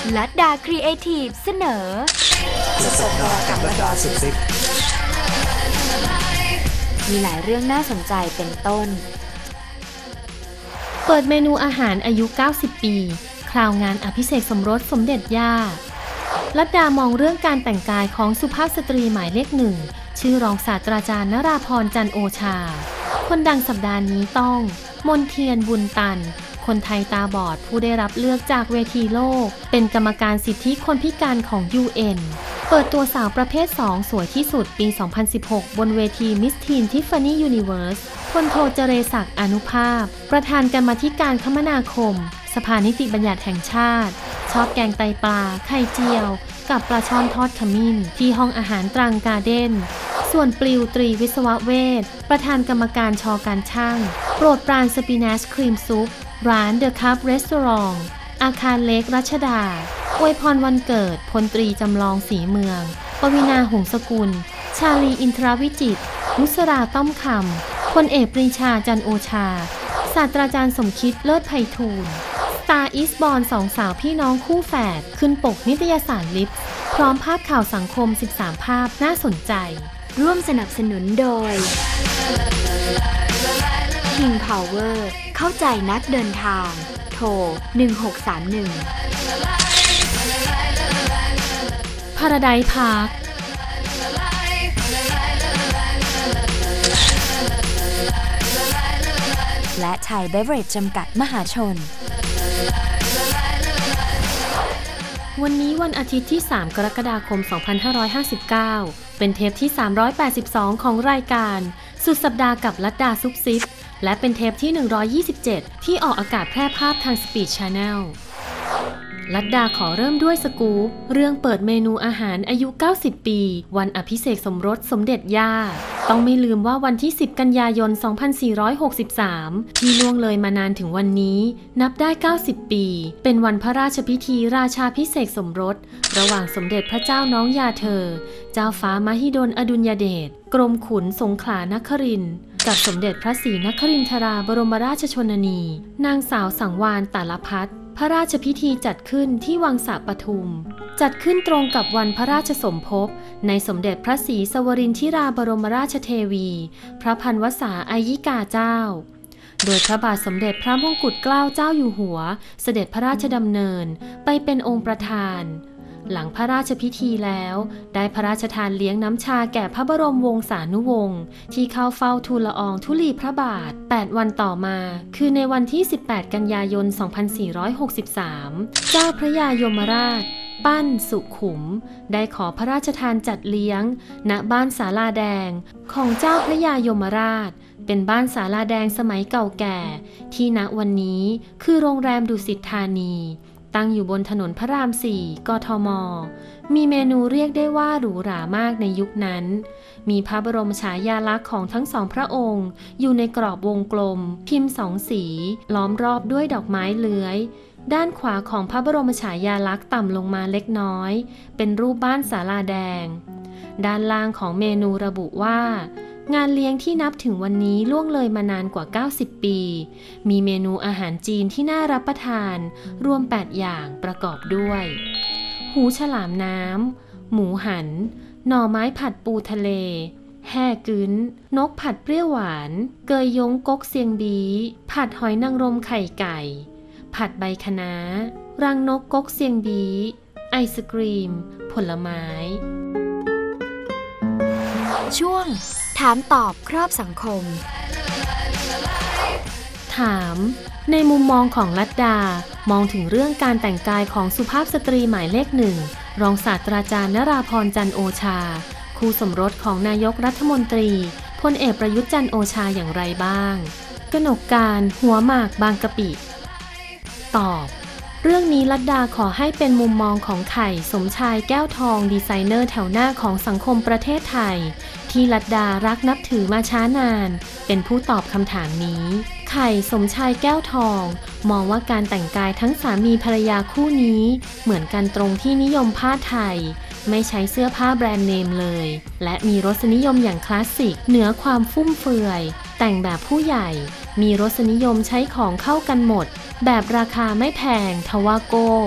ลัดดาครีเอทีฟเสนอสุดสัปดาห์กับลัดดาสุดซิปมีหลายเรื่องน่าสนใจเป็นต้นเปิดเมนูอาหารอายุ90ปีคราวงานอภิเษกสมรสสมเด็จย่าลัดดามองเรื่องการแต่งกายของสุภาพสตรีหมายเลขหนึ่งชื่อรองศาสตราจารย์นราพรจันทร์โอชาคนดังสัปดาห์นี้ต้องมนเทียนบุญตันคนไทยตาบอดผู้ได้รับเลือกจากเวทีโลกเป็นกรรมการสิทธิคนพิการของ UN เปิดตัวสาวประเภท 2 สวยที่สุดปี 2016 บนเวที Miss Teen Tiffany Universe พลโทเจเรศักดิ์ อานุภาพประธานกรรมาธิการคมนาคมสภานิติบัญญัติแห่งชาติชอบแกงไตปลาไข่เจียวกับปลาช่อนทอดขมิ้นที่ห้องอาหารตรังการ์เด้นส่วนปลิวตรีวิศวะเวชประธานกรรมการช.การช่างโปรดปรานสปินัชครีมซุปร้าน The Cup Restaurant อาคารเล็กรัชดาอวยพรวันเกิดพลตรีจำลองศรีเมืองปวีณาหงสกุลชาลีอินทรวิจิตรนุสราต้อมคำพลเอกปรีชาจันโอชาศาสตราจารย์สมคิดเลิศไพฑูรย์Star is Born สองสาวพี่น้องคู่แฝดขึ้นปกนิตยสารลิฟพร้อมภาพข่าวสังคม13ภาพน่าสนใจร่วมสนับสนุนโดย King Power เข้าใจนักเดินทางโทร1631 Paradise Park และไทยเบเวอเรจจำกัดมหาชนวันนี้วันอาทิตย์ที่ 3 กรกฎาคม 2559 เป็นเทปที่ 382 ของรายการสุดสัปดาห์กับลัดดาซุปซิปและเป็นเทปที่ 127 ที่ออกอากาศแพร่ภาพทาง Speed Channel ลัดดาขอเริ่มด้วยสกู๊ปเรื่องเปิดเมนูอาหารอายุ 90 ปีวันอภิเษกสมรสสมเด็จย่าต้องไม่ลืมว่าวันที่ 10 กันยายน 2463 ที่ล่วงเลยมานานถึงวันนี้นับได้ 90 ปีเป็นวันพระราชพิธีราชาภิเษกสมรสระหว่างสมเด็จพระเจ้าน้องยาเธอเจ้าฟ้ามหิดลอดุลยเดชกรมขุนสงขลานครินทร์กับสมเด็จพระศรีนครินทราบรมราชชนนีนางสาวสังวาลตาลพัฒน์พระราชพิธีจัดขึ้นที่วังสะปทุมจัดขึ้นตรงกับวันพระราชสมภพในสมเด็จพระศรีสวรินทิราบรมราชเทวีพระพันวษาอายิกาเจ้าโดยพระบาทสมเด็จพระมงกุฎเกล้าเจ้าอยู่หัวเสด็จพระราชดำเนินไปเป็นองค์ประธานหลังพระราชพิธีแล้วได้พระราชทานเลี้ยงน้ำชาแก่พระบรมวงศานุวงศ์ที่เข้าเฝ้าทูลละอองธุลีพระบาท8วันต่อมาคือในวันที่ 18 กันยายน 2463 เจ้าพระยายมราชปั้นสุขุมได้ขอพระราชทานจัดเลี้ยงณบ้านศาลาแดงของเจ้าพระยายมราชเป็นบ้านศาลาแดงสมัยเก่าแก่ที่ณวันนี้คือโรงแรมดุสิตธานีตั้งอยู่บนถนนพระราม 4 กทม.มีเมนูเรียกได้ว่าหรูหรามากในยุคนั้นมีพระบรมฉายาลักษณ์ของทั้งสองพระองค์อยู่ในกรอบวงกลมพิมพ์สองสีล้อมรอบด้วยดอกไม้เลื้อยด้านขวาของพระบรมฉายาลักษณ์ต่ำลงมาเล็กน้อยเป็นรูปบ้านศาลาแดงด้านล่างของเมนูระบุว่างานเลี้ยงที่นับถึงวันนี้ล่วงเลยมานานกว่า90ปีมีเมนูอาหารจีนที่น่ารับประทานรวม8อย่างประกอบด้วยหูฉลามน้ำหมูหันหน่อไม้ผัดปูทะเลแห่กึ้นนกผัดเปรี้ยวหวานเกยยงก๊กเซียงบีผัดหอยนางรมไข่ไก่ผัดใบคะน้ารังนกก๊กเซียงบีไอศกรีมผลไม้ช่วงถามตอบครอบสังคมถามในมุมมองของลัดดามองถึงเรื่องการแต่งกายของสุภาพสตรีหมายเลขหนึ่งรองศาสตราจารย์นราพรจันทร์โอชาคู่สมรสของนายกรัฐมนตรีพลเอกประยุทธ์จันทร์โอชาอย่างไรบ้างกนกการหัวหมากบางกะปิตอบเรื่องนี้ลัดดาขอให้เป็นมุมมองของไข่สมชายแก้วทองดีไซเนอร์แถวหน้าของสังคมประเทศไทยที่ลัดดารักนับถือมาช้านานเป็นผู้ตอบคำถามนี้ไข่สมชายแก้วทองมองว่าการแต่งกายทั้งสามีภรรยาคู่นี้เหมือนกันตรงที่นิยมผ้าไทยไม่ใช้เสื้อผ้าแบรนด์เนมเลยและมีรสนิยมอย่างคลาสสิกเหนือความฟุ่มเฟือยแต่งแบบผู้ใหญ่มีรสนิยมใช้ของเข้ากันหมดแบบราคาไม่แพงทว่าโก้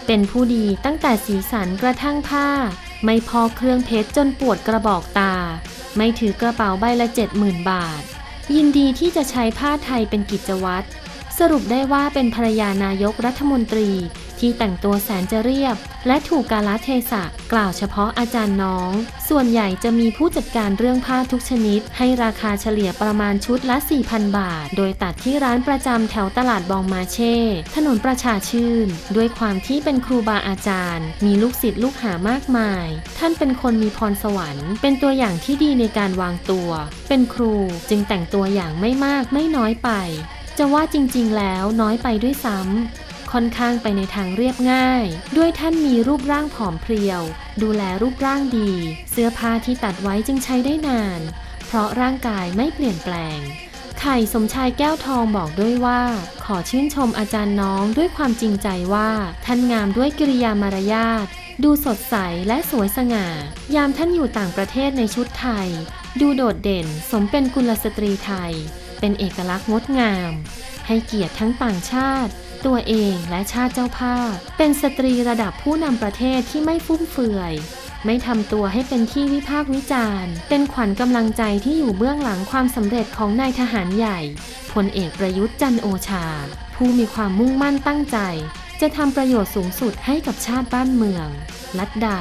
เป็นผู้ดีตั้งแต่สีสันกระทั่งผ้าไม่พอเครื่องเพชรจนปวดกระบอกตาไม่ถือกระเป๋าใบละ 70,000 บาทยินดีที่จะใช้ผ้าไทยเป็นกิจวัตรสรุปได้ว่าเป็นภรรยานายกรัฐมนตรีที่แต่งตัวแสนจะเรียบและถูกกาลเทศะกล่าวเฉพาะอาจารย์น้องส่วนใหญ่จะมีผู้จัดการเรื่องผ้าทุกชนิดให้ราคาเฉลี่ยประมาณชุดละ 4,000 บาทโดยตัดที่ร้านประจำแถวตลาดบองมาเช่ถนนประชาชื่นด้วยความที่เป็นครูบาอาจารย์มีลูกศิษย์ลูกหามากมายท่านเป็นคนมีพรสวรรค์เป็นตัวอย่างที่ดีในการวางตัวเป็นครูจึงแต่งตัวอย่างไม่มากไม่น้อยไปจะว่าจริงๆแล้วน้อยไปด้วยซ้ำค่อนข้างไปในทางเรียบง่ายด้วยท่านมีรูปร่างผอมเพรียวดูแลรูปร่างดีเสื้อผ้าที่ตัดไว้จึงใช้ได้นานเพราะร่างกายไม่เปลี่ยนแปลงไข่สมชายแก้วทองบอกด้วยว่าขอชื่นชมอาจารย์น้องด้วยความจริงใจว่าท่านงามด้วยกิริยามารยาทดูสดใสและสวยสง่ายามท่านอยู่ต่างประเทศในชุดไทยดูโดดเด่นสมเป็นกุลสตรีไทยเป็นเอกลักษณ์งดงามให้เกียรติทั้งต่างชาติตัวเองและชาติเจ้าภาพเป็นสตรีระดับผู้นำประเทศที่ไม่ฟุ่มเฟือยไม่ทำตัวให้เป็นที่วิพากษ์วิจารณ์เป็นขวัญกำลังใจที่อยู่เบื้องหลังความสำเร็จของนายทหารใหญ่พลเอกประยุทธ์จันทร์โอชาผู้มีความมุ่งมั่นตั้งใจจะทำประโยชน์สูงสุดให้กับชาติบ้านเมืองลัดดา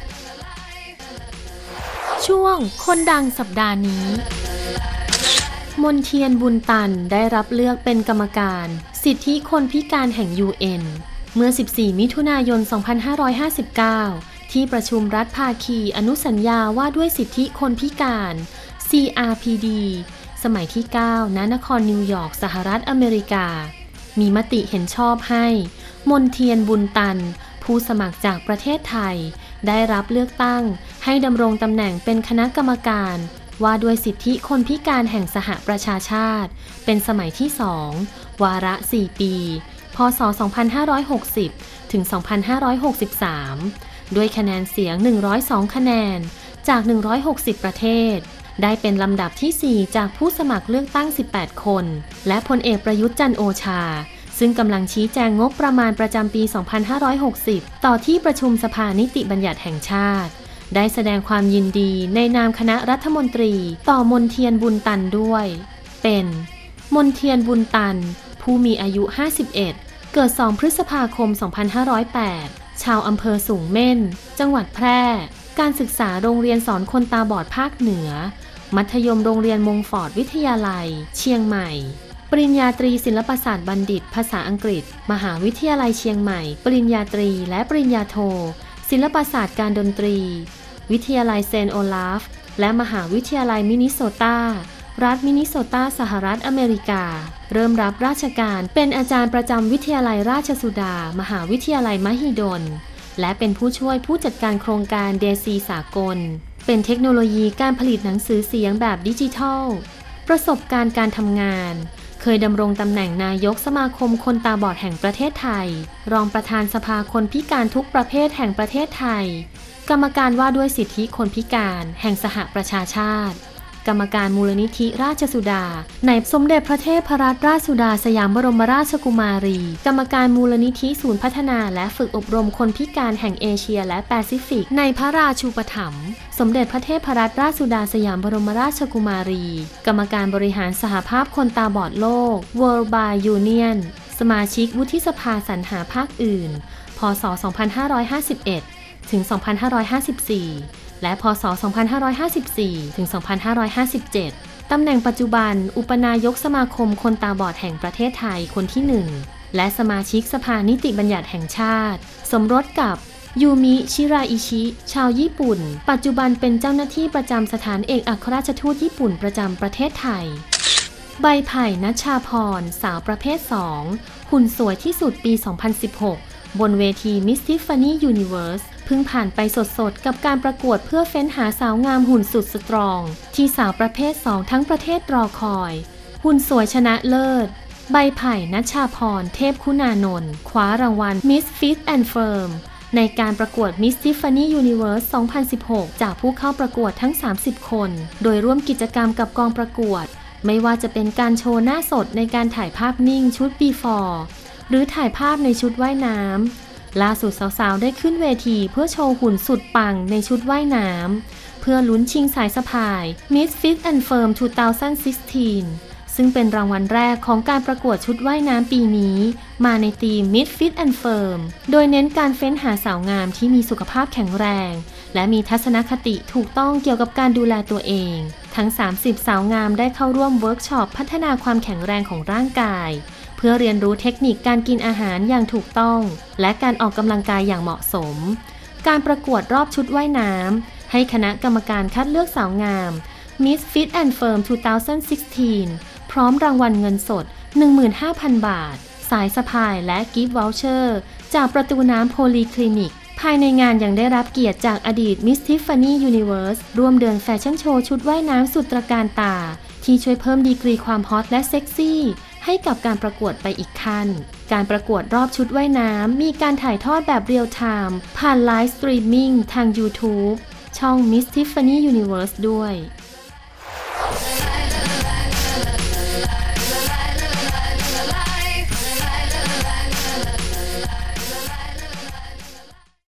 ช่วงคนดังสัปดาห์นี้มนเทียนบุญตันได้รับเลือกเป็นกรรมการสิทธิคนพิการแห่ง UN เมื่อ 14 มิถุนายน 2559 ที่ประชุมรัฐภาคีอนุสัญญาว่าด้วยสิทธิคนพิการ CRPD สมัยที่ 9 ณ นครนิวยอร์กสหรัฐอเมริกามีมติเห็นชอบให้มนเทียนบุญตันผู้สมัครจากประเทศไทยได้รับเลือกตั้งให้ดำรงตำแหน่งเป็นคณะกรรมการว่าด้วยสิทธิคนพิการแห่งสหประชาชาติเป็นสมัยที่ 2 วาระ 4 ปี พ.ศ. 2560 ถึง 2563 ด้วยคะแนนเสียง 102 คะแนนจาก 160 ประเทศได้เป็นลำดับที่ 4 จากผู้สมัครเลือกตั้ง 18 คนและพลเอกประยุทธ์จันทร์โอชาซึ่งกำลังชี้แจงงบประมาณประจำปี 2560 ต่อที่ประชุมสภานิติบัญญัติแห่งชาติได้แสดงความยินดีในนามคณะรัฐมนตรีต่อมนเทียนบุญตันด้วยเป็นมนเทียนบุญตันผู้มีอายุ 51 เกิด 2 พฤษภาคม 2508 ชาวอำเภอสูงเม่นจังหวัดแพร่การศึกษาโรงเรียนสอนคนตาบอดภาคเหนือมัธยมโรงเรียนมงฟอร์ดวิทยาลัยเชียงใหม่ปริญญาตรีศิลปศาสตร์บัณฑิตภาษาอังกฤษมหาวิทยาลัยเชียงใหม่ปริญญาตรีและปริญญาโทศิลปศาสตร์การดนตรีวิทยาลัยเซนต์โอลาฟและมหาวิทยาลัยมินนิโซตารัฐมินนิโซตาสหรัฐอเมริกาเริ่มรับราชการเป็นอาจารย์ประจำวิทยาลัยราชสุดามหาวิทยาลัยมหิดลและเป็นผู้ช่วยผู้จัดการโครงการเดซีสากลเป็นเทคโนโลยีการผลิตหนังสือเสียงแบบดิจิทัลประสบการณ์การทำงานเคยดำรงตำแหน่งนายกสมาคมคนตาบอดแห่งประเทศไทยรองประธานสภาคนพิการทุกประเภทแห่งประเทศไทยกรรมการว่าด้วยสิทธิคนพิการแห่งสหประชาชาติกรรมการมูลนิธิราชสุดาในสมเด็จพระเทพรัตนราชสุดาสยามบรมราชกุมารีกรรมการมูลนิธิศูนย์พัฒนาและฝึกอบรมคนพิการแห่งเอเชียและแปซิฟิกในพระราชูปถัมภ์สมเด็จพระเทพรัตนราชสุดาสยามบรมราชกุมารีกรรมการบริหารสหภาพคนตาบอดโลก World Blind Union สมาชิกวุฒิสภาสรรหาภาคอื่นพ.ศ. 2551 ถึง 2554 และพ.ศ. 2554 ถึง 2557 ตำแหน่งปัจจุบันอุปนายกสมาคมคนตาบอดแห่งประเทศไทยคนที่ 1 และสมาชิกสภานิติบัญญัติแห่งชาติสมรสกับยูมิชิราอิชิชาวญี่ปุ่นปัจจุบันเป็นเจ้าหน้าที่ประจำสถานเอกอัครราชทูตญี่ปุ่นประจำประเทศไทยใบไผ่ณชาพรสาวประเภท 2 หุ่นสวยที่สุดปี 2016 บนเวที Miss Tiffany Universe เพิ่งผ่านไปสดๆกับการประกวดเพื่อเฟ้นหาสาวงามหุ่นสุดสตรองที่สาวประเภท 2 ทั้งประเทศรอคอยหุ่นสวยชนะเลิศใบไผ่ณชาพรเทพคุณานนท์คว้ารางวัล Miss Fit and Firm ในการประกวด Miss Tiffany Universe 2016 จากผู้เข้าประกวดทั้ง 30 คนโดยร่วมกิจกรรมกับกองประกวดไม่ว่าจะเป็นการโชว์หน้าสดในการถ่ายภาพนิ่งชุด Before หรือถ่ายภาพในชุดว่ายน้ำล่าสุดสาวๆได้ขึ้นเวทีเพื่อโชว์หุ่นสุดปังในชุดว่ายน้ำเพื่อลุ้นชิงสายสะพาย Miss Fit and Firm 2016 ซึ่งเป็นรางวัลแรกของการประกวดชุดว่ายน้ำปีนี้มาในธีม Miss Fit and Firm โดยเน้นการเฟ้นหาสาวงามที่มีสุขภาพแข็งแรงและมีทัศนคติถูกต้องเกี่ยวกับการดูแลตัวเองทั้ง30สาวงามได้เข้าร่วมเวิร์กช็อปพัฒนาความแข็งแรงของร่างกายเพื่อเรียนรู้เทคนิคการกินอาหารอย่างถูกต้องและการออกกำลังกายอย่างเหมาะสมการประกวดรอบชุดว่ายน้ำให้คณะกรรมการคัดเลือกสาวงาม Miss Fit and Firm 2016 พร้อมรางวัลเงินสด 15,000 บาทสายสะพายและกิฟต์วอลเชอร์จากประตูน้ำโพลีคลินิกภายในงานยังได้รับเกียรติจากอดีต Miss Tiffany Universe ร่วมเดินแฟชั่นโชว์ชุดว่ายน้ำสุดตระการตาที่ช่วยเพิ่มดีกรีความฮอตและเซ็กซี่ให้กับการประกวดไปอีกขั้นการประกวดรอบชุดว่ายน้ำมีการถ่ายทอดแบบเรียลไทม์ผ่านไลฟ์สตรีมมิ่งทาง YouTube ช่อง Miss Tiffany Universe ด้วย